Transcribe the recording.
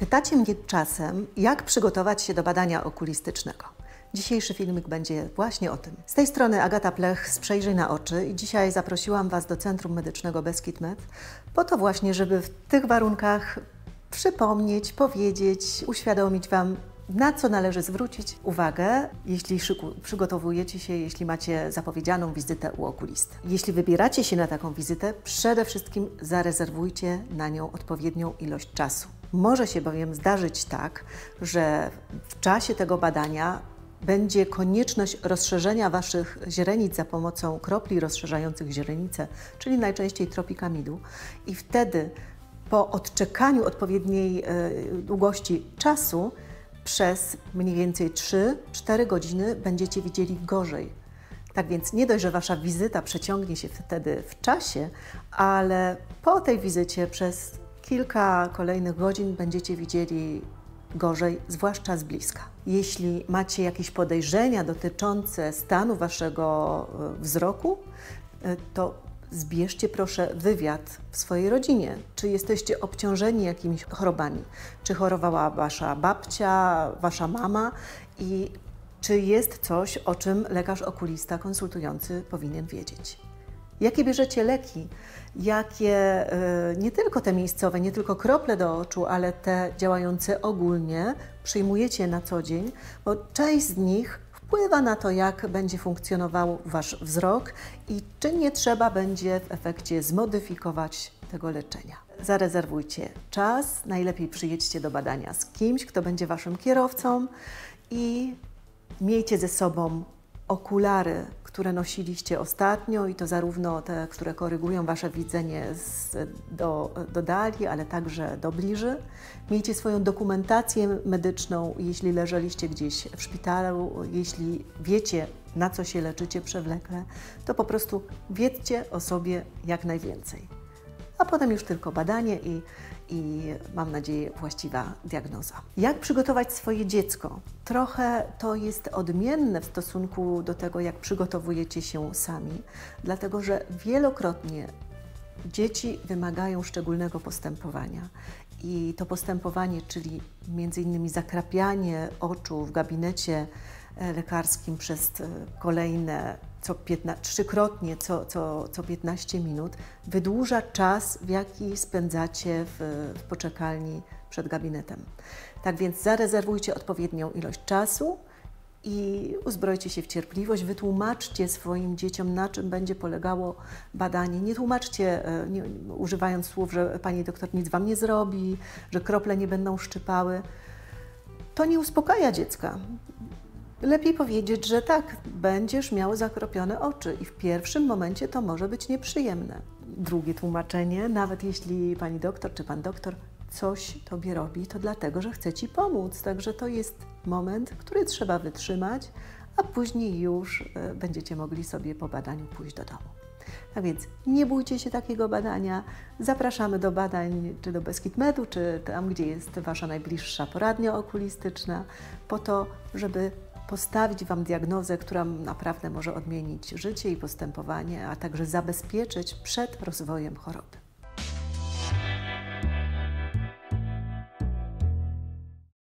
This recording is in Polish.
Pytacie mnie czasem, jak przygotować się do badania okulistycznego. Dzisiejszy filmik będzie właśnie o tym. Z tej strony Agata Plech z Przejrzyj na oczy i dzisiaj zaprosiłam Was do Centrum Medycznego Beskid Med po to właśnie, żeby w tych warunkach przypomnieć, powiedzieć, uświadomić Wam, na co należy zwrócić uwagę, jeśli przygotowujecie się, jeśli macie zapowiedzianą wizytę u okulisty. Jeśli wybieracie się na taką wizytę, przede wszystkim zarezerwujcie na nią odpowiednią ilość czasu. Może się bowiem zdarzyć tak, że w czasie tego badania będzie konieczność rozszerzenia Waszych źrenic za pomocą kropli rozszerzających źrenice, czyli najczęściej tropikamidu, i wtedy po odczekaniu odpowiedniej długości czasu przez mniej więcej 3-4 godziny będziecie widzieli gorzej. Tak więc nie dość, że Wasza wizyta przeciągnie się wtedy w czasie, ale po tej wizycie przez kilka kolejnych godzin będziecie widzieli gorzej, zwłaszcza z bliska. Jeśli macie jakieś podejrzenia dotyczące stanu Waszego wzroku, to zbierzcie proszę wywiad w swojej rodzinie. Czy jesteście obciążeni jakimiś chorobami? Czy chorowała Wasza babcia, Wasza mama? I czy jest coś, o czym lekarz okulista konsultujący powinien wiedzieć? Jakie bierzecie leki? Jakie, nie tylko te miejscowe, nie tylko krople do oczu, ale te działające ogólnie przyjmujecie na co dzień, bo część z nich wpływa na to, jak będzie funkcjonował Wasz wzrok i czy nie trzeba będzie w efekcie zmodyfikować tego leczenia. Zarezerwujcie czas, najlepiej przyjedźcie do badania z kimś, kto będzie Waszym kierowcą, i miejcie ze sobą okulary, które ostatnio, i to zarówno te, które korygują Wasze widzenie do dali, ale także do bliży. Miejcie swoją dokumentację medyczną, jeśli leżeliście gdzieś w szpitalu, jeśli wiecie, na co się leczycie przewlekle, to po prostu wiedzcie o sobie jak najwięcej. A potem już tylko badanie i mam nadzieję właściwa diagnoza. Jak przygotować swoje dziecko? Trochę to jest odmienne w stosunku do tego, jak przygotowujecie się sami, dlatego że wielokrotnie dzieci wymagają szczególnego postępowania. I to postępowanie, czyli między innymi zakrapianie oczu w gabinecie lekarskim przez kolejne trzykrotnie co 15 minut, wydłuża czas, w jaki spędzacie w poczekalni przed gabinetem. Tak więc zarezerwujcie odpowiednią ilość czasu i uzbrojcie się w cierpliwość, wytłumaczcie swoim dzieciom, na czym będzie polegało badanie. Nie tłumaczcie, używając słów, że pani doktor nic Wam nie zrobi, że krople nie będą szczypały. To nie uspokaja dziecka. Lepiej powiedzieć, że tak, będziesz miał zakropione oczy i w pierwszym momencie to może być nieprzyjemne. Drugie tłumaczenie, nawet jeśli pani doktor czy pan doktor coś Tobie robi, to dlatego, że chce Ci pomóc. Także to jest moment, który trzeba wytrzymać, a później już będziecie mogli sobie po badaniu pójść do domu. Tak więc nie bójcie się takiego badania. Zapraszamy do badań, czy do Beskid Medu, czy tam, gdzie jest Wasza najbliższa poradnia okulistyczna, po to, żeby postawić Wam diagnozę, która naprawdę może odmienić życie i postępowanie, a także zabezpieczyć przed rozwojem choroby.